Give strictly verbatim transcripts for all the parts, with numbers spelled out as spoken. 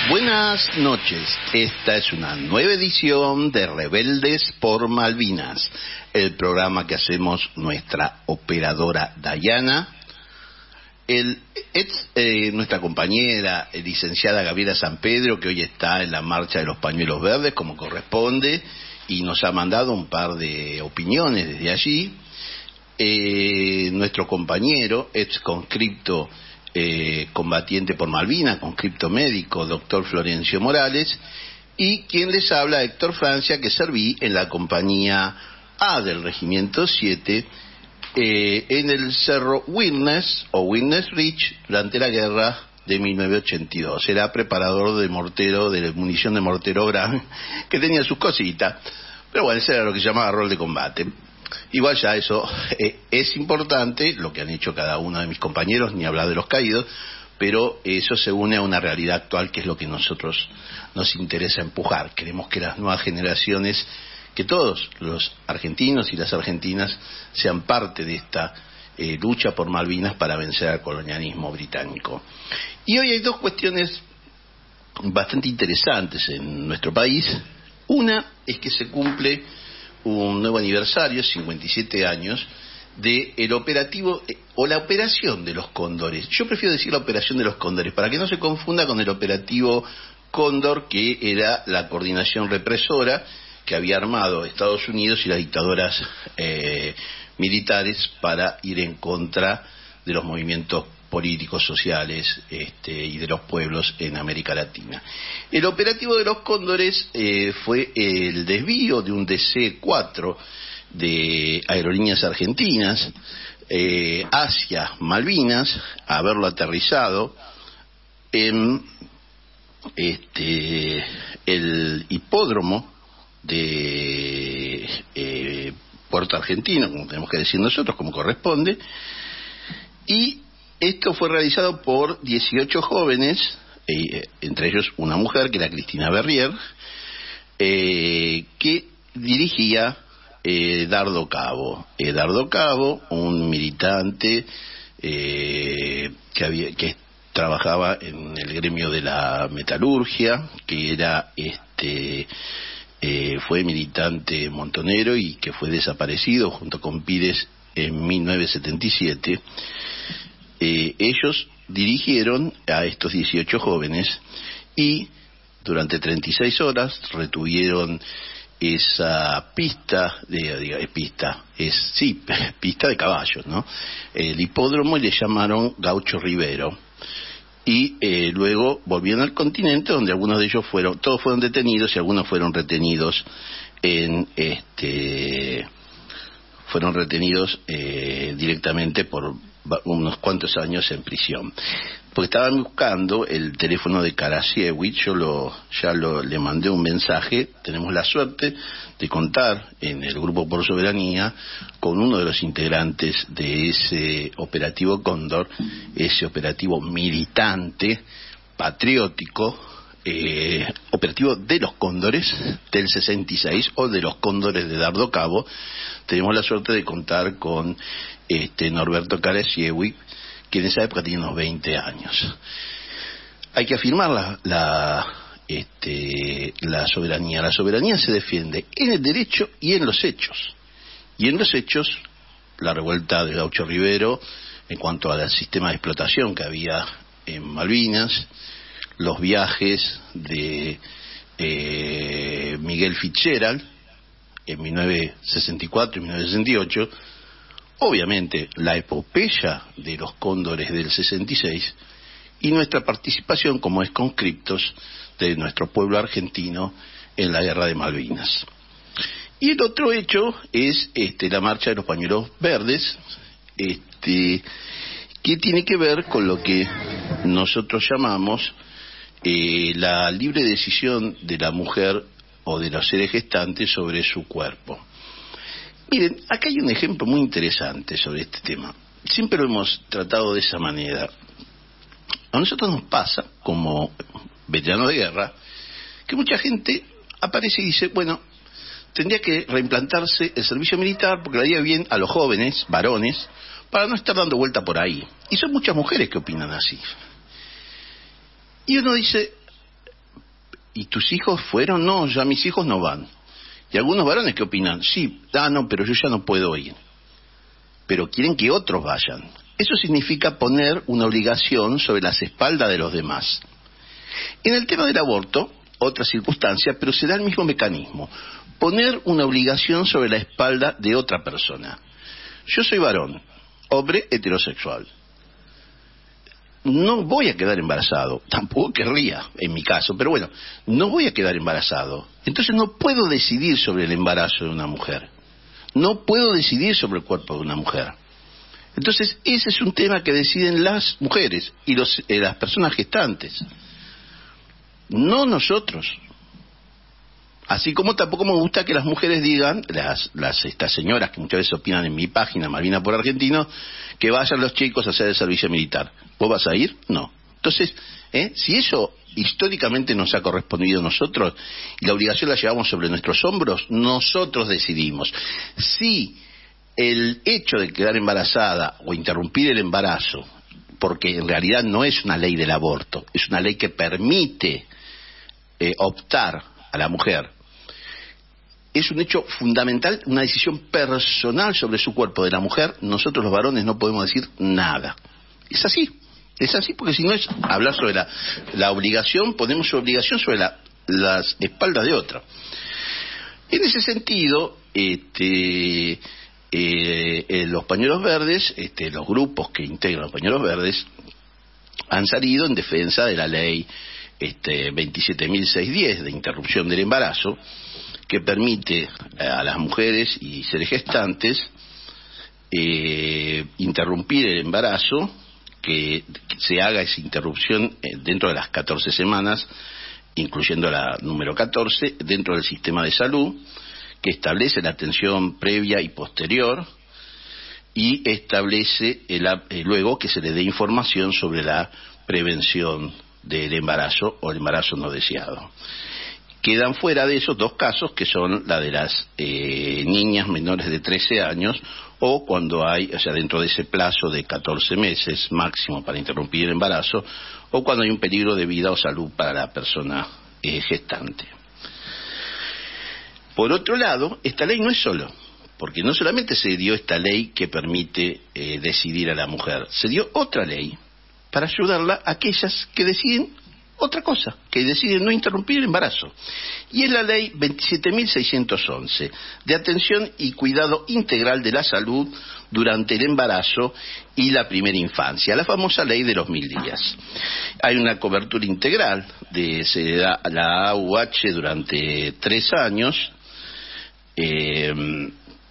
Buenas noches, esta es una nueva edición de Rebeldes por Malvinas, el programa que hacemos nuestra operadora Dayana, el, ex, eh, nuestra compañera eh, licenciada Gabriela San Pedro, que hoy está en la marcha de los pañuelos verdes como corresponde y nos ha mandado un par de opiniones desde allí, eh, nuestro compañero ex conscripto Eh, combatiente por Malvinas, conscripto médico, doctor Florencio Morales, y quien les habla, Héctor Francia, que serví en la compañía A del Regimiento siete eh, en el cerro Witness o Witness Ridge durante la guerra de mil novecientos ochenta y dos. Era preparador de mortero, de munición de mortero gran, que tenía sus cositas, pero bueno, ese era lo que se llamaba rol de combate. Igual ya eso eh, es importante, lo que han hecho cada uno de mis compañeros, ni hablar de los caídos, pero eso se une a una realidad actual que es lo que nosotros nos interesa empujar. Queremos que las nuevas generaciones, que todos los argentinos y las argentinas sean parte de esta eh, lucha por Malvinas para vencer al colonialismo británico. Y hoy hay dos cuestiones bastante interesantes en nuestro país. Una es que se cumple un nuevo aniversario, cincuenta y siete años, de el operativo eh, o la operación de los Cóndores. Yo prefiero decir la operación de los Cóndores para que no se confunda con el operativo Cóndor, que era la coordinación represora que había armado Estados Unidos y las dictaduras eh, militares para ir en contra de los movimientos políticos, sociales este, y de los pueblos en América Latina. El operativo de los Cóndores eh, fue el desvío de un D C cuatro de Aerolíneas Argentinas eh, hacia Malvinas, haberlo aterrizado en este, el hipódromo de eh, Puerto Argentino, como tenemos que decir nosotros, como corresponde, y esto fue realizado por dieciocho jóvenes, eh, entre ellos una mujer, que era Cristina Berrier, eh, que dirigía eh, Dardo Cabo. Eh, Dardo Cabo, un militante eh, que, había, que trabajaba en el gremio de la metalurgia, que era este eh, fue militante montonero y que fue desaparecido junto con Pires en mil novecientos setenta y siete. Eh, ellos dirigieron a estos dieciocho jóvenes y durante treinta y seis horas retuvieron esa pista, de, diga, es pista, es sí, pista de caballos, ¿no? El hipódromo, y le llamaron Gaucho Rivero. Y eh, luego volvieron al continente, donde algunos de ellos fueron, todos fueron detenidos y algunos fueron retenidos en este, fueron retenidos eh, directamente por unos cuantos años en prisión, porque estaban buscando el teléfono de Karasiewicz. Yo lo, ya lo, le mandé un mensaje. Tenemos la suerte de contar en el Grupo por Soberanía con uno de los integrantes de ese operativo Cóndor, ese operativo militante, patriótico, eh, operativo de los Cóndores del sesenta y seis, o de los Cóndores de Dardo Cabo. Tenemos la suerte de contar con este Norberto Karasiewicz, que en esa época tenía unos veinte años. Hay que afirmar la, la, este, la soberanía. La soberanía se defiende en el derecho y en los hechos. Y en los hechos, la revuelta de Gaucho Rivero en cuanto al sistema de explotación que había en Malvinas, los viajes de eh, Miguel Fitzgerald en mil novecientos sesenta y cuatro y mil novecientos sesenta y ocho, obviamente la epopeya de los Cóndores del sesenta y seis y nuestra participación como conscriptos de nuestro pueblo argentino en la guerra de Malvinas. Y el otro hecho es este, la marcha de los pañuelos verdes, este, que tiene que ver con lo que nosotros llamamos eh, la libre decisión de la mujer o de los seres gestantes sobre su cuerpo. Miren, acá hay un ejemplo muy interesante sobre este tema. Siempre lo hemos tratado de esa manera. A nosotros nos pasa, como veteranos de guerra, que mucha gente aparece y dice, bueno, tendría que reimplantarse el servicio militar porque le haría bien a los jóvenes, varones, para no estar dando vuelta por ahí. Y son muchas mujeres que opinan así. Y uno dice, ¿y tus hijos fueron? No, ya mis hijos no van. Y algunos varones que opinan, sí, ah, no, pero yo ya no puedo ir. Pero quieren que otros vayan. Eso significa poner una obligación sobre las espaldas de los demás. En el tema del aborto, otra circunstancia, pero se da el mismo mecanismo. Poner una obligación sobre la espalda de otra persona. Yo soy varón, hombre heterosexual. No voy a quedar embarazado, tampoco querría, en mi caso, pero bueno, no voy a quedar embarazado. Entonces no puedo decidir sobre el embarazo de una mujer. No puedo decidir sobre el cuerpo de una mujer. Entonces ese es un tema que deciden las mujeres y los, eh, las personas gestantes. No nosotros. Así como tampoco me gusta que las mujeres digan, las, las estas señoras que muchas veces opinan en mi página, Malvina por Argentino, que vayan los chicos a hacer el servicio militar. ¿Vos vas a ir? No. Entonces, ¿eh? si eso históricamente nos ha correspondido a nosotros y la obligación la llevamos sobre nuestros hombros, nosotros decidimos. Si el hecho de quedar embarazada o interrumpir el embarazo, porque en realidad no es una ley del aborto, es una ley que permite eh, optar a la mujer, es un hecho fundamental, una decisión personal sobre su cuerpo de la mujer, nosotros los varones no podemos decir nada. Es así, es así porque si no es hablar sobre la, la obligación, ponemos su obligación sobre la, las espaldas de otra. En ese sentido, este, eh, eh, los pañuelos verdes, este, los grupos que integran los pañuelos verdes, han salido en defensa de la ley este, veintisiete mil seiscientos diez de interrupción del embarazo, que permite a las mujeres y seres gestantes eh, interrumpir el embarazo, que, que se haga esa interrupción eh, dentro de las catorce semanas, incluyendo la número catorce, dentro del sistema de salud, que establece la atención previa y posterior, y establece el, eh, luego que se le dé información sobre la prevención del embarazo o el embarazo no deseado. Quedan fuera de esos dos casos, que son la de las eh, niñas menores de trece años, o cuando hay, o sea, dentro de ese plazo de catorce meses máximo para interrumpir el embarazo, o cuando hay un peligro de vida o salud para la persona eh, gestante. Por otro lado, esta ley no es solo, porque no solamente se dio esta ley que permite eh, decidir a la mujer, se dio otra ley para ayudarla a aquellas que deciden otra cosa, que deciden no interrumpir el embarazo. Y es la ley veintisiete mil seiscientos once, de atención y cuidado integral de la salud durante el embarazo y la primera infancia, la famosa ley de los mil días. Hay una cobertura integral, de, se da la A U H durante tres años, eh,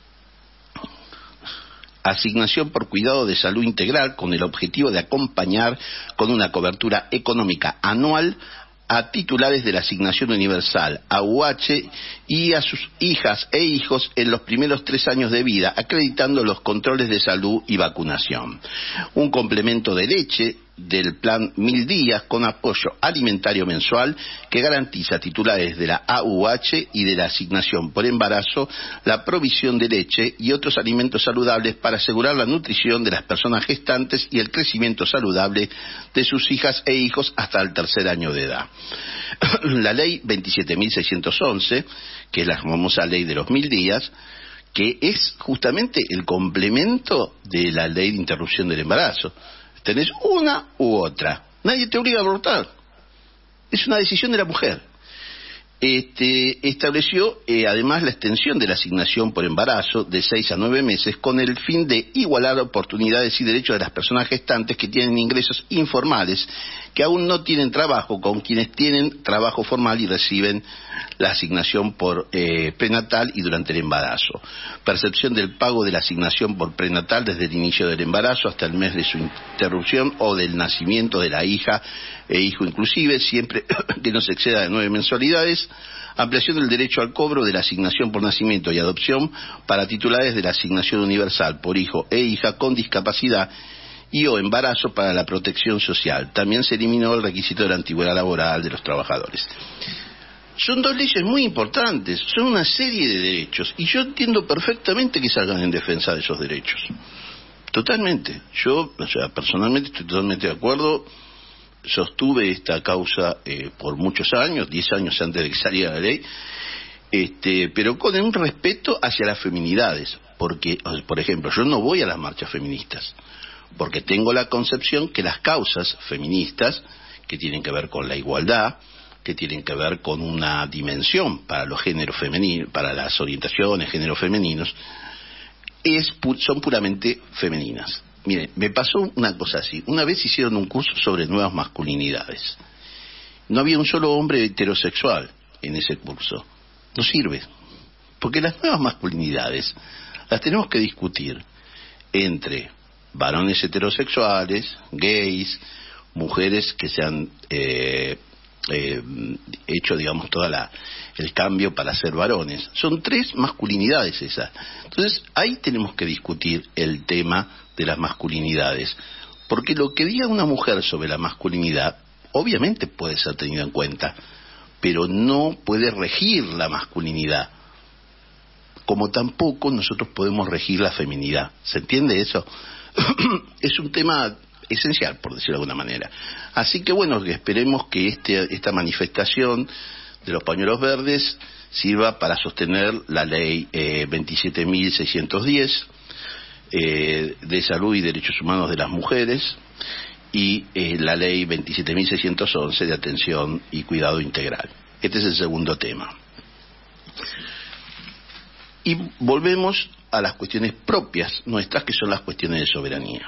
asignación por cuidado de salud integral con el objetivo de acompañar con una cobertura económica anual a titulares de la asignación universal A U H y a sus hijas e hijos en los primeros tres años de vida, acreditando los controles de salud y vacunación. Un complemento de leche del plan Mil Días con apoyo alimentario mensual que garantiza a titulares de la A U H y de la asignación por embarazo la provisión de leche y otros alimentos saludables para asegurar la nutrición de las personas gestantes y el crecimiento saludable de sus hijas e hijos hasta el tercer año de edad. La ley veintisiete mil seiscientos once, que es la famosa ley de los mil días, que es justamente el complemento de la ley de interrupción del embarazo. Tenés una u otra. Nadie te obliga a abortar. Es una decisión de la mujer. Este, estableció eh, además la extensión de la asignación por embarazo de seis a nueve meses con el fin de igualar oportunidades y derechos de las personas gestantes que tienen ingresos informales, que aún no tienen trabajo, con quienes tienen trabajo formal y reciben la asignación por eh, prenatal y durante el embarazo. Percepción del pago de la asignación por prenatal desde el inicio del embarazo hasta el mes de su interrupción o del nacimiento de la hija e hijo inclusive, siempre que no se exceda de nueve mensualidades. Ampliación del derecho al cobro de la asignación por nacimiento y adopción para titulares de la asignación universal por hijo e hija con discapacidad y o embarazo para la protección social. También se eliminó el requisito de la antigüedad laboral de los trabajadores. Son dos leyes muy importantes, son una serie de derechos, y yo entiendo perfectamente que salgan en defensa de esos derechos. Totalmente. Yo, o sea, personalmente estoy totalmente de acuerdo sostuve esta causa eh, por muchos años, diez años antes de que saliera la ley, este, pero con un respeto hacia las feminidades, porque, por ejemplo, yo no voy a las marchas feministas, porque tengo la concepción que las causas feministas, que tienen que ver con la igualdad, que tienen que ver con una dimensión para los géneros femeninos, para las orientaciones géneros femeninos, es, son puramente femeninas. Miren, me pasó una cosa así. Una vez hicieron un curso sobre nuevas masculinidades. No había un solo hombre heterosexual en ese curso. No sirve, porque las nuevas masculinidades las tenemos que discutir entre varones heterosexuales, gays, mujeres que se han eh, eh, hecho, digamos, toda la el cambio para ser varones. Son tres masculinidades esas. Entonces, ahí tenemos que discutir el tema de las masculinidades, porque lo que diga una mujer sobre la masculinidad, obviamente puede ser tenido en cuenta, pero no puede regir la masculinidad, como tampoco nosotros podemos regir la feminidad. ¿Se entiende eso? Es un tema esencial, por decirlo de alguna manera. Así que bueno, esperemos que este, esta manifestación de los pañuelos verdes sirva para sostener la ley eh, veintisiete mil seiscientos diez eh, de salud y derechos humanos de las mujeres y eh, la ley veintisiete mil seiscientos once de atención y cuidado integral. Este es el segundo tema. Y volvemos a las cuestiones propias nuestras, que son las cuestiones de soberanía.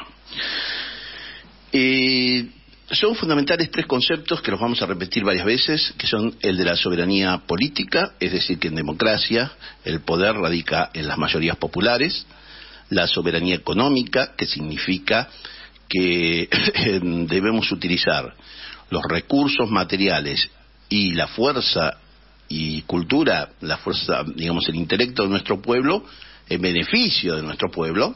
Eh, son fundamentales tres conceptos que los vamos a repetir varias veces, que son el de la soberanía política, es decir, que en democracia el poder radica en las mayorías populares; la soberanía económica, que significa que debemos utilizar los recursos materiales y la fuerza y cultura, la fuerza, digamos, el intelecto de nuestro pueblo en beneficio de nuestro pueblo.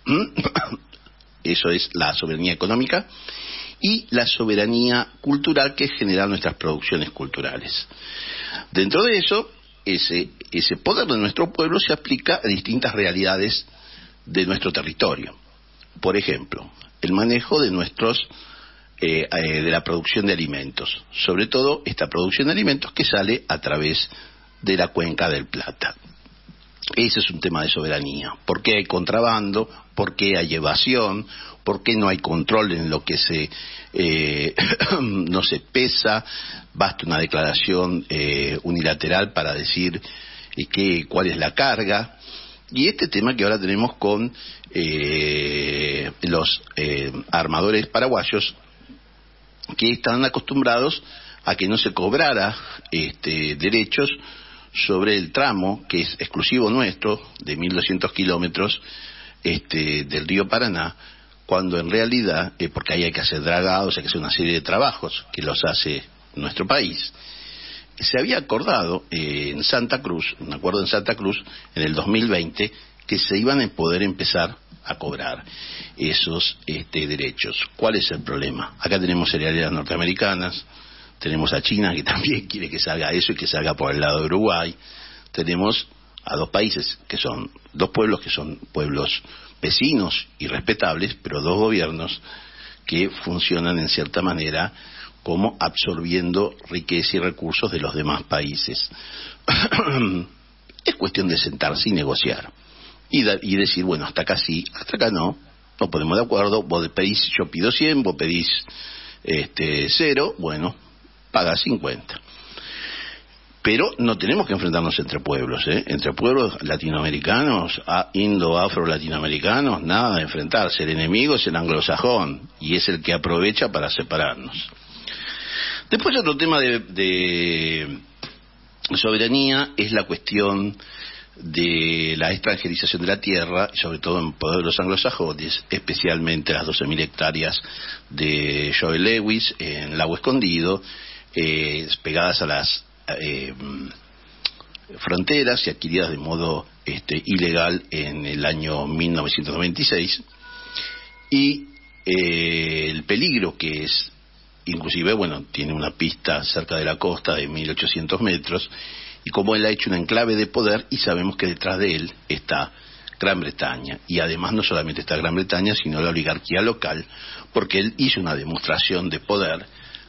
Eso es la soberanía económica. Y la soberanía cultural, que es generar nuestras producciones culturales. Dentro de eso, ese, ese poder de nuestro pueblo se aplica a distintas realidades de nuestro territorio. Por ejemplo, el manejo de nuestros eh, eh, de la producción de alimentos, sobre todo esta producción de alimentos que sale a través de la cuenca del Plata. Ese es un tema de soberanía. ¿Por qué hay contrabando? ¿Por qué hay evasión? ¿Por qué no hay control en lo que se eh, no se pesa? Basta una declaración eh, unilateral para decir eh, que, cuál es la carga. Y este tema que ahora tenemos con eh, los eh, armadores paraguayos, que están acostumbrados a que no se cobrara este, derechos sobre el tramo que es exclusivo nuestro de mil doscientos kilómetros este, del río Paraná, cuando en realidad, eh, porque ahí hay que hacer dragados, hay que hacer una serie de trabajos que los hace nuestro país. Se había acordado eh, en Santa Cruz, un acuerdo en Santa Cruz en el dos mil veinte, que se iban a poder empezar a cobrar esos este, derechos. ¿Cuál es el problema? Acá tenemos cerealeras norteamericanas, tenemos a China, que también quiere que salga eso y que salga por el lado de Uruguay. Tenemos a dos países que son, dos pueblos que son pueblos vecinos y respetables, pero dos gobiernos que funcionan en cierta manera como absorbiendo riqueza y recursos de los demás países. Es cuestión de sentarse y negociar y, da, y decir, bueno, hasta acá sí, hasta acá no, nos ponemos de acuerdo, vos pedís, yo pido cien, vos pedís este, cero, bueno, paga cincuenta. Pero no tenemos que enfrentarnos entre pueblos, ¿eh? Entre pueblos latinoamericanos, indo-afro-latinoamericanos, nada de enfrentarse. El enemigo es el anglosajón y es el que aprovecha para separarnos. Después otro tema de, de soberanía es la cuestión de la extranjerización de la tierra, sobre todo en poder de los anglosajones, especialmente las doce mil hectáreas de Joel Lewis en Lago Escondido, eh, pegadas a las eh, fronteras y adquiridas de modo este, ilegal en el año mil novecientos noventa y seis, y eh, el peligro que es, inclusive, bueno, tiene una pista cerca de la costa de mil ochocientos metros, y como él ha hecho un enclave de poder, y sabemos que detrás de él está Gran Bretaña, y además no solamente está Gran Bretaña, sino la oligarquía local, porque él hizo una demostración de poder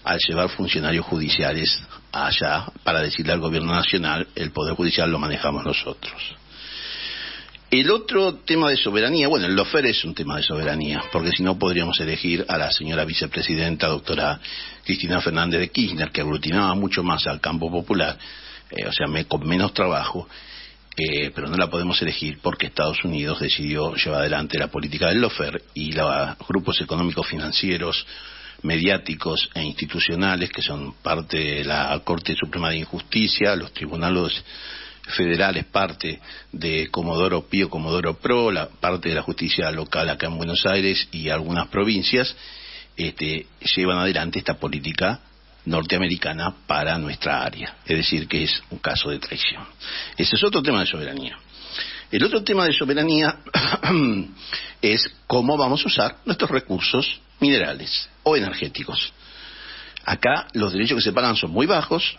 al llevar funcionarios judiciales allá para decirle al gobierno nacional, el poder judicial lo manejamos nosotros. El otro tema de soberanía, bueno, el Lofer es un tema de soberanía, porque si no podríamos elegir a la señora vicepresidenta, doctora Cristina Fernández de Kirchner, que aglutinaba mucho más al campo popular, eh, o sea, me, con menos trabajo, eh, pero no la podemos elegir porque Estados Unidos decidió llevar adelante la política del Lofer y los grupos económicos financieros, mediáticos e institucionales, que son parte de la Corte Suprema de Justicia, los tribunales federales, parte de Comodoro Pi o Comodoro Pro, la parte de la justicia local acá en Buenos Aires y algunas provincias, este, llevan adelante esta política norteamericana para nuestra área, es decir, que es un caso de traición. Ese es otro tema de soberanía. El otro tema de soberanía es cómo vamos a usar nuestros recursos minerales o energéticos. Acá los derechos que se pagan son muy bajos.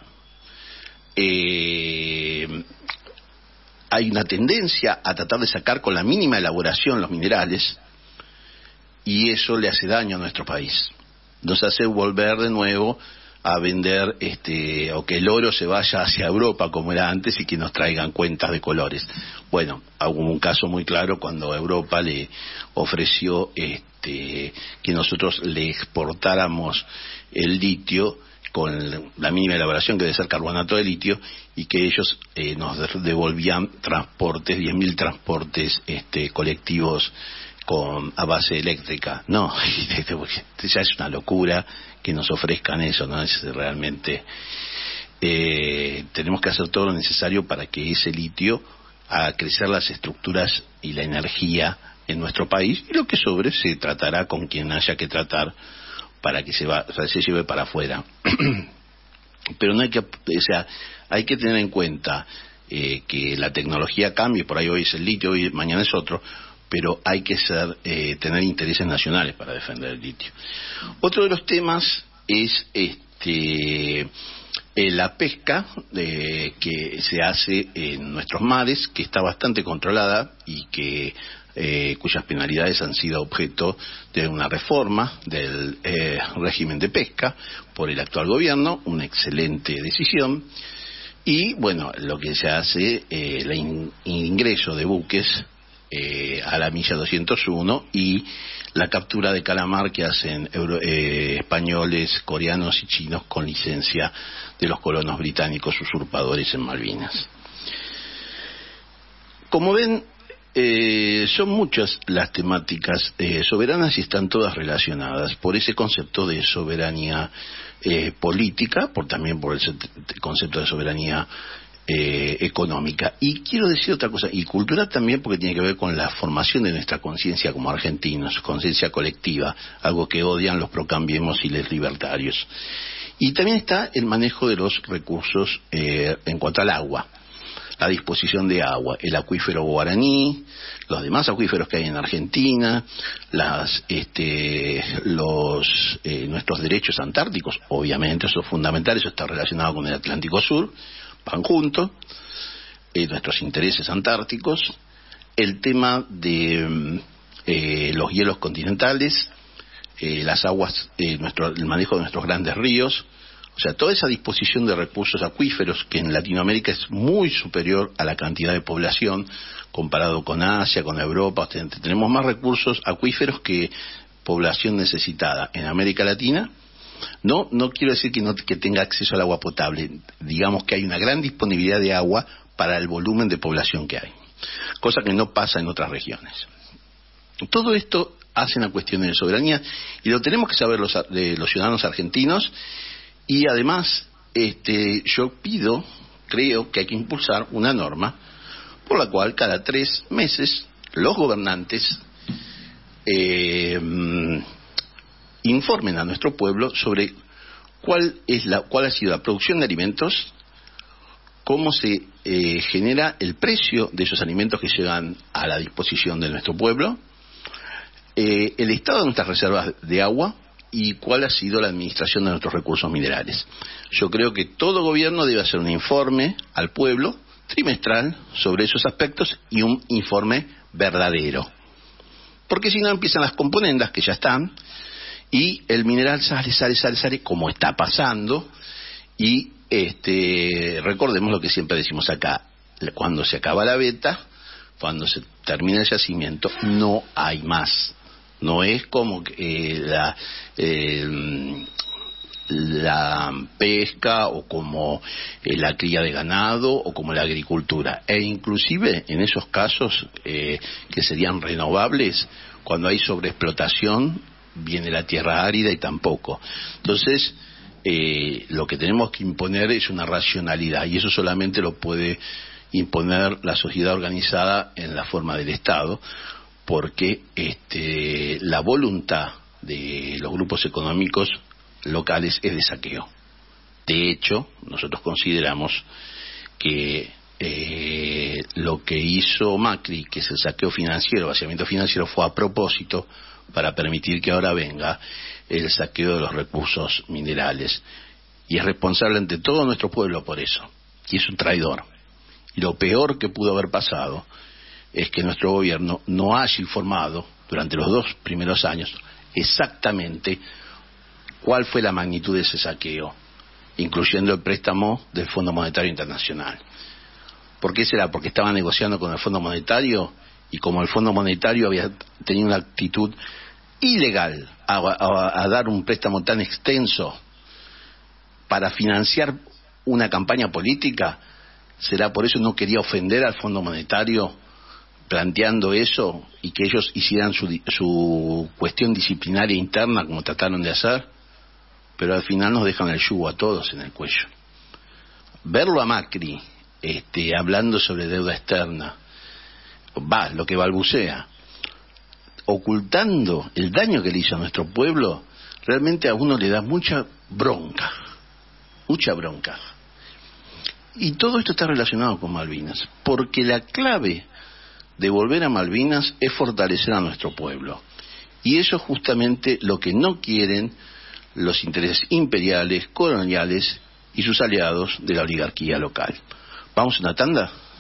Eh, hay una tendencia a tratar de sacar con la mínima elaboración los minerales y eso le hace daño a nuestro país. Nos hace volver de nuevo a vender este o que el oro se vaya hacia Europa como era antes y que nos traigan cuentas de colores. Bueno, hubo un caso muy claro cuando Europa le ofreció este que nosotros le exportáramos el litio con la mínima elaboración que debe ser carbonato de litio y que ellos eh, nos devolvían transportes, diez mil transportes este, colectivos con a base eléctrica. No, ya es una locura que nos ofrezcan eso, no es realmente. Eh, tenemos que hacer todo lo necesario para que ese litio haga crecer las estructuras y la energía en nuestro país y lo que sobre se tratará con quien haya que tratar para que se, va, o sea, se lleve para afuera. Pero no hay que, o sea, hay que tener en cuenta eh, que la tecnología cambie, por ahí hoy es el litio, hoy mañana es otro, pero hay que ser eh, tener intereses nacionales para defender el litio. Otro de los temas es este eh, la pesca eh, que se hace en nuestros mares, que está bastante controlada y que Eh, cuyas penalidades han sido objeto de una reforma del eh, régimen de pesca por el actual gobierno, una excelente decisión. Y bueno, lo que se hace, eh, el in, ingreso de buques eh, a la milla doscientos uno y la captura de calamar que hacen euro, eh, españoles, coreanos y chinos con licencia de los colonos británicos usurpadores en Malvinas. Como ven, Eh, son muchas las temáticas eh, soberanas y están todas relacionadas por ese concepto de soberanía eh, política, por también por el concepto de soberanía eh, económica. Y quiero decir otra cosa, y cultural también, porque tiene que ver con la formación de nuestra conciencia como argentinos, conciencia colectiva, algo que odian los procambiemos y los libertarios. Y también está el manejo de los recursos eh, en cuanto al agua. La disposición de agua, el acuífero guaraní, los demás acuíferos que hay en Argentina, las, este, los, eh, nuestros derechos antárticos, obviamente eso es fundamental, eso está relacionado con el Atlántico Sur, van juntos, eh, nuestros intereses antárticos, el tema de eh, los hielos continentales, eh, las aguas, eh, nuestro, el manejo de nuestros grandes ríos. O sea, toda esa disposición de recursos acuíferos que en Latinoamérica es muy superior a la cantidad de población comparado con Asia, con Europa. O sea, tenemos más recursos acuíferos que población necesitada en América Latina. No, no quiero decir que no que tenga acceso al agua potable. Digamos que hay una gran disponibilidad de agua para el volumen de población que hay, cosa que no pasa en otras regiones. Todo esto hace una cuestión de soberanía y lo tenemos que saber los, de los ciudadanos argentinos. Y además, este, yo pido, creo que hay que impulsar una norma por la cual cada tres meses los gobernantes eh, informen a nuestro pueblo sobre cuál es la, cuál ha sido la producción de alimentos, cómo se eh, genera el precio de esos alimentos que llegan a la disposición de nuestro pueblo, eh, el estado de nuestras reservas de agua y cuál ha sido la administración de nuestros recursos minerales. Yo creo que todo gobierno debe hacer un informe al pueblo trimestral sobre esos aspectos y un informe verdadero. Porque si no empiezan las componendas que ya están y el mineral sale, sale, sale, sale, como está pasando, y este recordemos lo que siempre decimos acá, cuando se acaba la veta, cuando se termina el yacimiento, no hay más. No es como eh, la, eh, la pesca o como eh, la cría de ganado o como la agricultura. E inclusive en esos casos eh, que serían renovables, cuando hay sobreexplotación, viene la tierra árida y tampoco. Entonces, eh, lo que tenemos que imponer es una racionalidad, y eso solamente lo puede imponer la sociedad organizada en la forma del Estado, porque este, la voluntad de los grupos económicos locales es de saqueo. De hecho, nosotros consideramos que eh, lo que hizo Macri, que es el saqueo financiero, vaciamiento financiero, fue a propósito para permitir que ahora venga el saqueo de los recursos minerales. Y es responsable ante todo nuestro pueblo por eso. Y es un traidor. Y lo peor que pudo haber pasado es que nuestro gobierno no haya informado durante los dos primeros años exactamente cuál fue la magnitud de ese saqueo, incluyendo el préstamo del Fondo Monetario Internacional. ¿Por qué será? Porque estaban negociando con el Fondo Monetario, y como el Fondo Monetario había tenido una actitud ilegal a, a, a dar un préstamo tan extenso para financiar una campaña política, ¿será por eso no quería ofender al Fondo Monetario planteando eso y que ellos hicieran su, su cuestión disciplinaria interna como trataron de hacer? Pero al final nos dejan el yugo a todos en el cuello. Verlo a Macri este, hablando sobre deuda externa, va, lo que balbucea, ocultando el daño que le hizo a nuestro pueblo, realmente a uno le da mucha bronca, mucha bronca. Y todo esto está relacionado con Malvinas, porque la clave de volver a Malvinas es fortalecer a nuestro pueblo. Y eso es justamente lo que no quieren los intereses imperiales, coloniales y sus aliados de la oligarquía local. ¿Vamos a una tanda?